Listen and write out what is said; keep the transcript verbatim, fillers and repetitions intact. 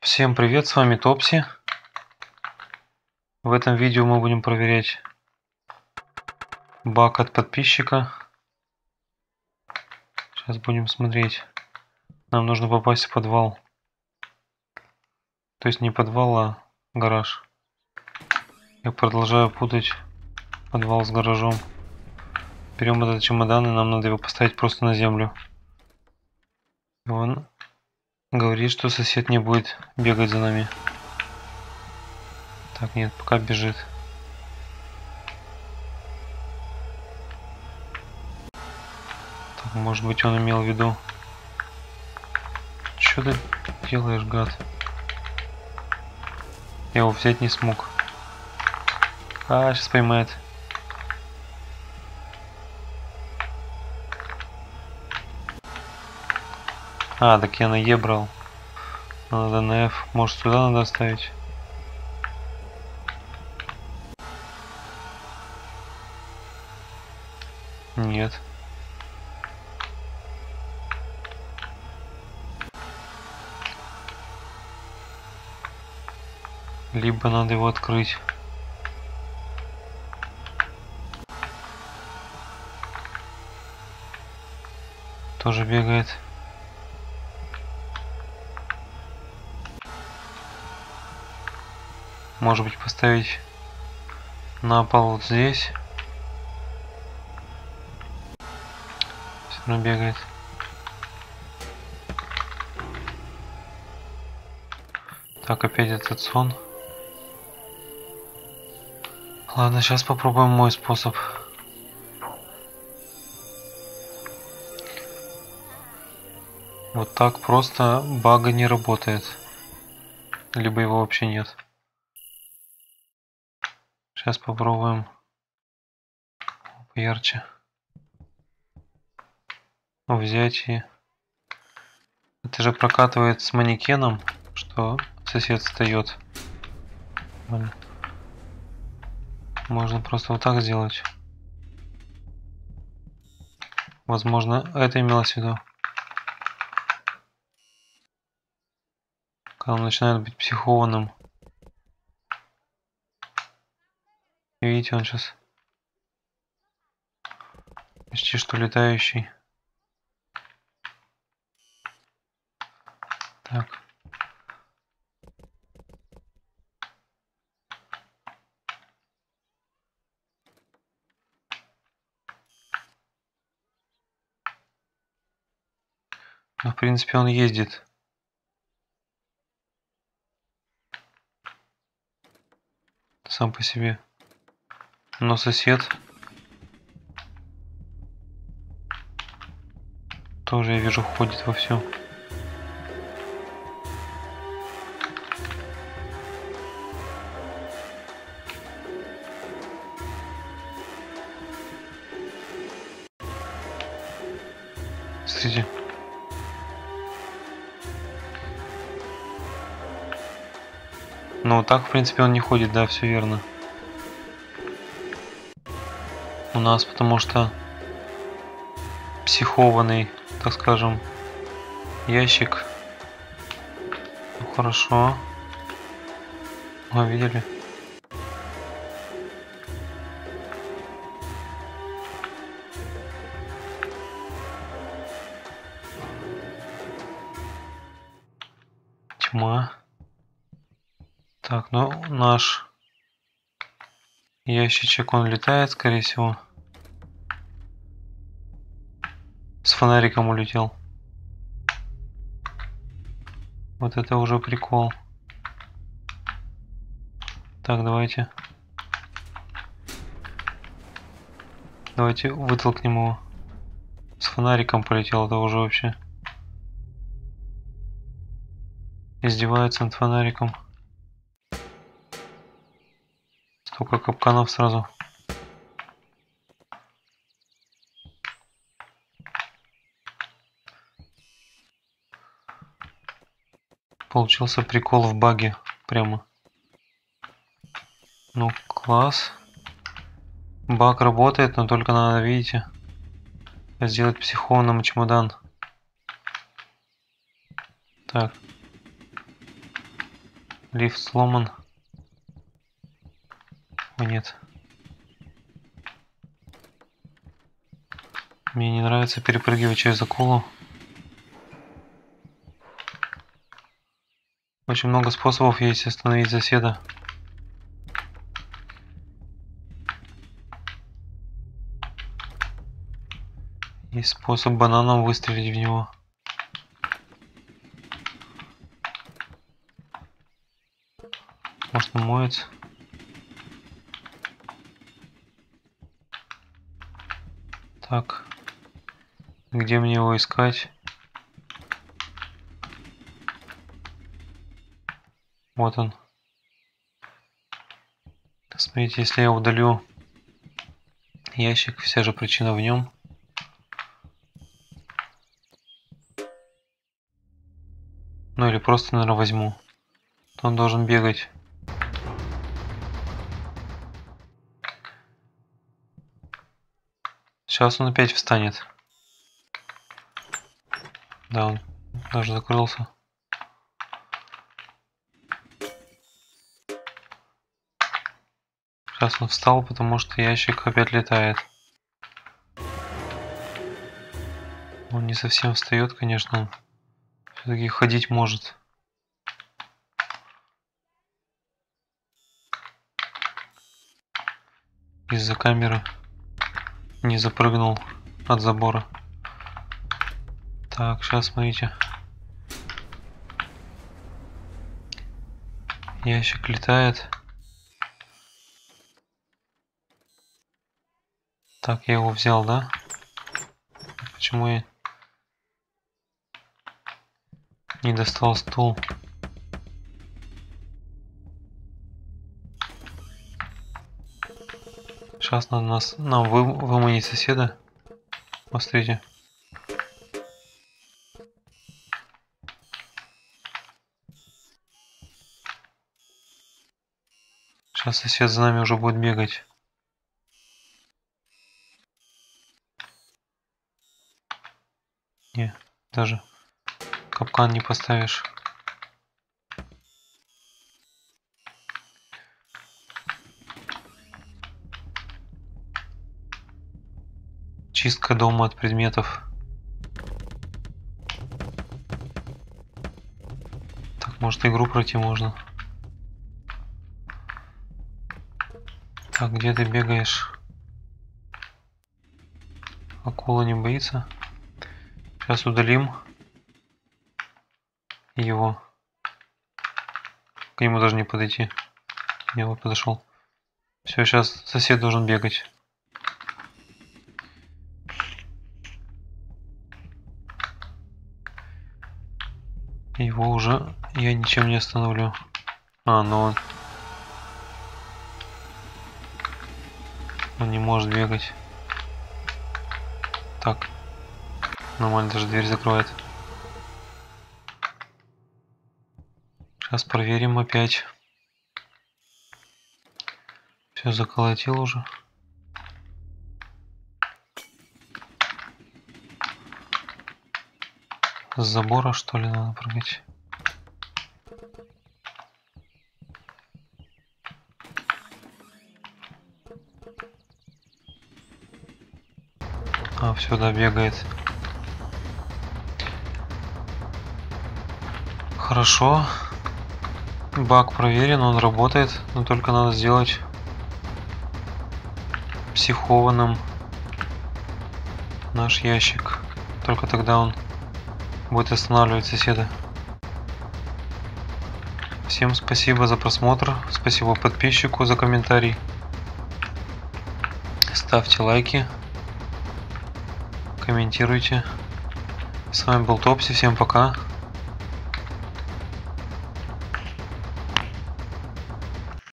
Всем привет, с вами Топси. В этом видео мы будем проверять баг от подписчика. Сейчас будем смотреть. Нам нужно попасть в подвал. То есть не подвал, а гараж. Я продолжаю путать подвал с гаражом. Берем этот чемодан, и нам надо его поставить просто на землю. И он говорит, что сосед не будет бегать за нами. Так, нет, пока бежит. Так, может быть, он имел в виду. Что ты делаешь, гад? Я его взять не смог. А, сейчас поймает. А, так я на Е брал. Надо на F. Может, сюда надо ставить? Нет. Либо надо его открыть. Тоже бегает. Может быть, поставить на пол вот здесь. Все равно бегает. Так, опять этот сон. Ладно, сейчас попробуем мой способ. Вот так просто бага не работает. Либо его вообще нет. Сейчас попробуем поярче. Взять и... Это же прокатывает с манекеном, что сосед встает. Можно просто вот так сделать. Возможно, это имелось в виду. Когда он начинает быть психованным. Видите, он сейчас почти что летающий. Так. Но в принципе он ездит. Сам по себе. Но сосед тоже, я вижу, ходит во все. Смотрите. Ну, так, в принципе, он не ходит, да, все верно. У нас, потому что психованный, так скажем, ящик. Ну, хорошо. А, видели? Тьма. Так, ну наш ящичек, он летает, скорее всего. С фонариком улетел. Вот это уже прикол. Так, давайте. Давайте вытолкнем его. С фонариком полетел, это уже вообще. Издевается над фонариком. Столько капканов сразу. Получился прикол в баге. Прямо. Ну, класс. Баг работает, но только надо, видите, сделать психованным чемодан. Так. Лифт сломан. О, нет. Мне не нравится перепрыгивать через акулу. Очень много способов есть остановить соседа. Есть способ бананом выстрелить в него. Может, он моется? Так. Где мне его искать? Вот он. Смотрите, если я удалю ящик, вся же причина в нем. Ну или просто, наверное, возьму. То он должен бегать. Сейчас он опять встанет. Да, он даже закрылся. Сейчас он встал, потому что ящик опять летает. Он не совсем встает, конечно. Он все-таки ходить может. Из-за камеры не запрыгнул от забора. Так, сейчас смотрите. Ящик летает. Так, я его взял, да? Почему я не достал стул? Сейчас надо нас, нам вы, выманить соседа. Посмотрите. Сейчас сосед за нами уже будет бегать. Не, даже капкан не поставишь. Чистка дома от предметов. Так, может, игру пройти можно. Так, где ты бегаешь? Акула не боится. Сейчас удалим его. К нему даже не подойти. Я вот подошел. Все, сейчас сосед должен бегать. Его уже я ничем не остановлю. А, ну он... Он не может бегать. Так. Нормально, даже дверь закрывает. Сейчас проверим опять. Все заколотил уже. С забора, что ли, надо прыгать? А, все, да, бегает. Хорошо. Баг проверен, он работает, но только надо сделать психованным наш ящик. Только тогда он будет останавливать соседа. Всем спасибо за просмотр, спасибо подписчику за комментарий. Ставьте лайки, комментируйте. С вами был Топси, всем пока.